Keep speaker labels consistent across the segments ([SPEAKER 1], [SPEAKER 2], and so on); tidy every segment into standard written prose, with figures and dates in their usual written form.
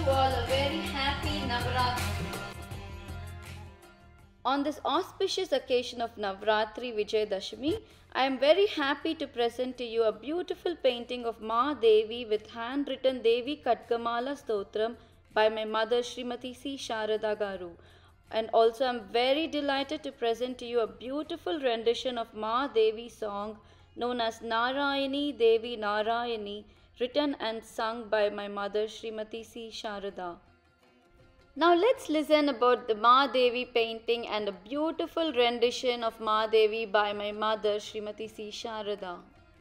[SPEAKER 1] all a very happy Navaratri. On this auspicious occasion of Navratri Vijayadashami, I am very happy to present to you a beautiful painting of Ma Devi with handwritten Devi Kadgamala Stotram by my mother Srimati C. Sharada Garu. And also I am very delighted to present to you a beautiful rendition of Ma Devi song known as Narayani Devi Narayani, written and sung by my mother Srimati C. Sharada. Now let's listen about the Ma Devi painting and a beautiful rendition of Ma Devi by my mother Srimati C. Sharada.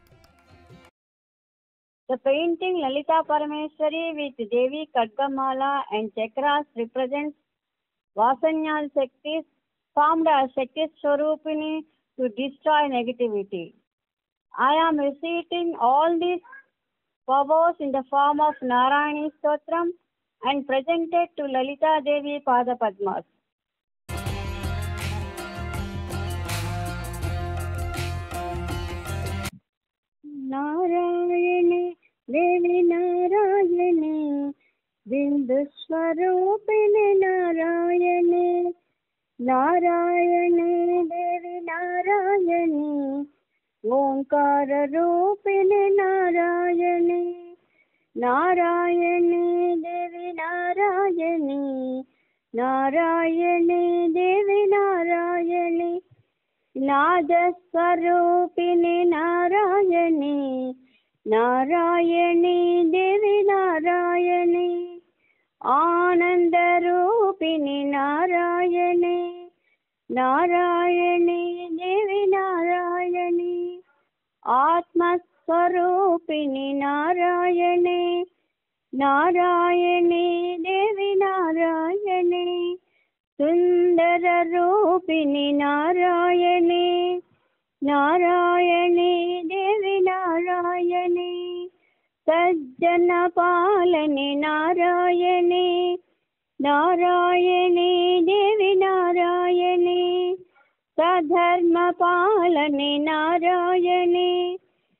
[SPEAKER 2] The painting Lalita Parameswari with Devi Kadgamala and Chakras represents Vasanyal Shaktis formed as Shakti Swarupini to destroy negativity. I am reciting all these powers in the form of Narayani Stotram and presented to Lalita Devi Pada Padmas. Narayani Devi Narayani Bindu Swarupini Narayani Narayani Devi Narayani Omkara Rupini Narayani Narayani Devi Narayani Narayani Devi Narayani Nada Swarupini Narayani Narayani Devi Narayani Ananda Rupini Narayani Narayani Devi Narayani Atma Swarupini Narayani Narayani Devi Narayani Sundara Rupini Narayani Narayani Devi Narayani Sajjana Palani Narayani Narayani Devi Narayani Sadharma Palani Narayani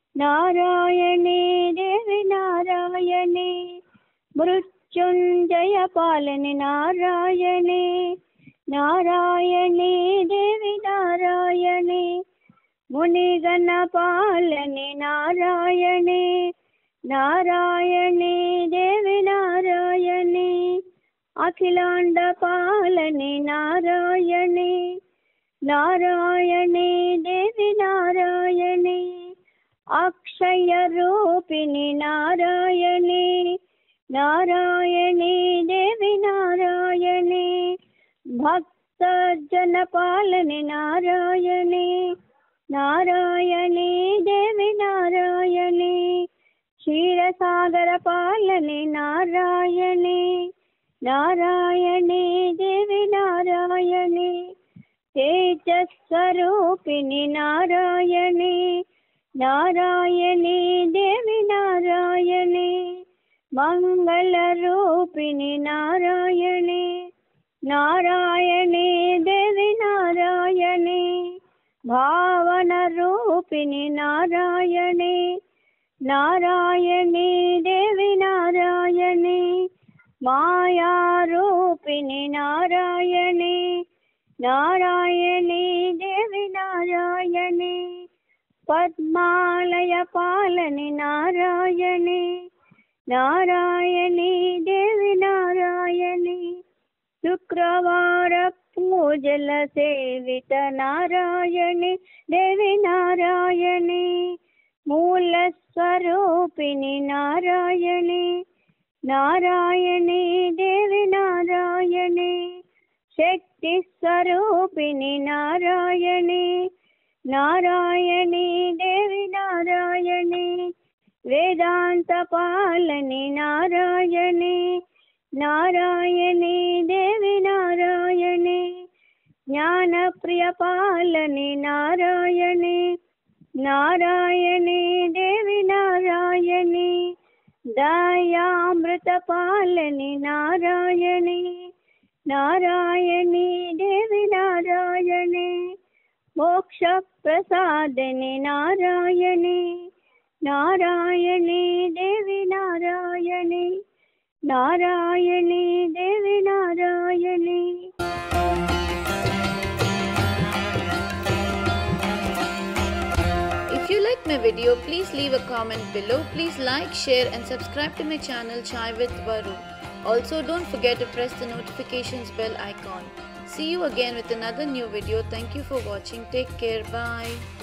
[SPEAKER 2] Narayani Devi Narayani Mrutyunjaya Palani Narayani Narayani Devi Narayani Munigana Palani Narayani Narayani Devi Narayani Akhilanda Palani Narayani Narayani Devi Narayani Akshaya Rupini Narayani Narayani Devi Narayani Bhakta Janapalani Narayani Narayani Devi Narayani Kshirasagara Palani Narayani Narayani Devi Narayani Tejaswarupini Narayani Narayani Devi Narayani Mangala Rupini Narayani Narayani Devi Narayani Bhavana Rupini Narayani Narayani Devi Narayani Maya Rupini Narayani Narayani Devi Narayani Padmalaya Palani Narayani Narayani Devi Narayani Shukravara Pujala Sevita Narayani Devi Narayani Mula Swarupini Narayani Narayani Devi Narayani Shakti Swarupini Narayani Narayani Devi Narayani Vedanta Palani Narayani Narayani Devi Narayani Jnana Priya Palani Narayani Narayani Devi Narayani Dayamrita Palani Narayani Narayani Devi Narayani Moksha Prasadani Narayani Narayani Devi Narayani Narayani Devi Narayani.
[SPEAKER 1] If you like my video, please leave a comment below. Please like, share and subscribe to my channel Chai with Varu. Also, don't forget to press the notifications bell icon. See you again with another new video. Thank you for watching. Take care. Bye.